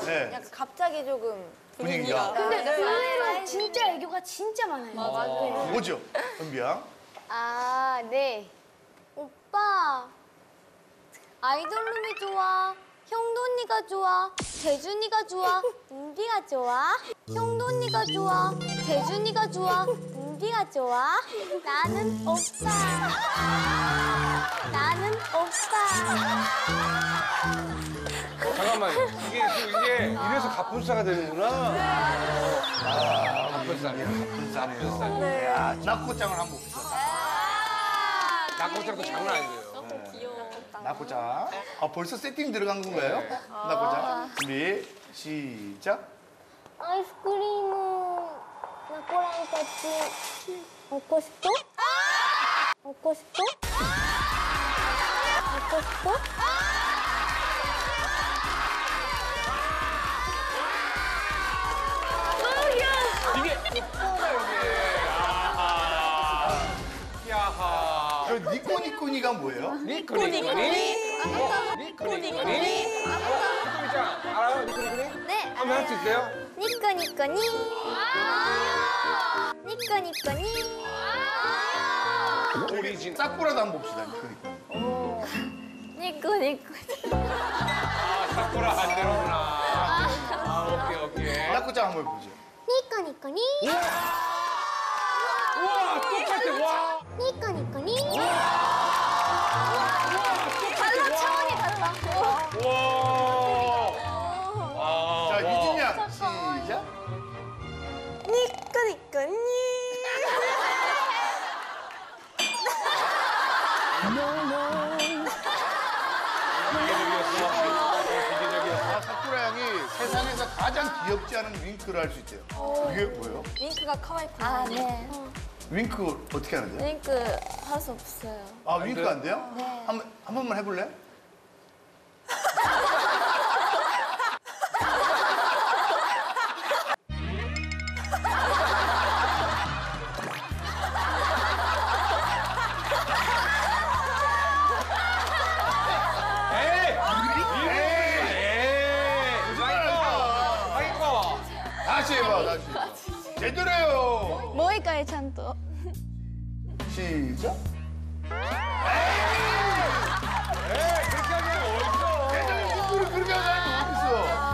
네. 약간 갑자기 조금 분위기가. 근데 의외로 진짜 애교가 진짜 많아요. 맞아요. 뭐죠? 은비야? 아, 네. 오빠, 아이돌룸이 좋아. 형도 언니가 좋아. 재준이가 좋아. 은비가 좋아. 형도 언니가 좋아. 재준이가 좋아. 은비가 좋아. 나는 오빠. 나는 오빠. 잠깐만, 이게 이래서 갑분싸가 되는구나. 갑분싸네. 불쌍해요. 야, 낙고장을 한번 봅시다. 낙고장도 장난 아니에요. 낙고장. 아, 벌써 세팅 들어간 건가요? 낙고장. 준비, 시작. 아이스크림은 나코랑 같이 먹고 싶어? 먹고 싶어? 먹고 싶어? 이게 야하. 저 니꼬니꼬니가 뭐예요? 니코니코니? 니코니코니? 니코니짱 알아요? 니코니코니? 네. 한번 할 수 있어요? 니꺼니꺼니. 니꺼니꺼니. 오리진. 싹구라도 한번 봅시다, 니꼬니꼬니. 니꺼니꺼니. 아, 사쿠라 안 되는구나. 아, 오케이. 낙고장 한번 보죠. 니꺼니꺼니. 우와, 똑같아, 와. 니꺼니꺼니. 달라, 차원이 달라. 와. 자, 유진 양, 시작. 니꺼니꺼니. 아, 사쿠라 양이 세상에서 가장 귀엽지 않은 윙크를 할 수 있대요. 이게 뭐예요? 윙크가 카와이쿠. 아, 네. 윙크 어떻게 하는데요? 윙크 할 수 없어요. 아, 윙크 안 돼요? 네. 한 번만 해볼래? 다시 해봐, 다시. 제대로 해요. 뭐일까요, 찬또? 시작. 그렇게 하면 어딨어. 세상에 윙크를 그렇게 하는 사람이 어딨어.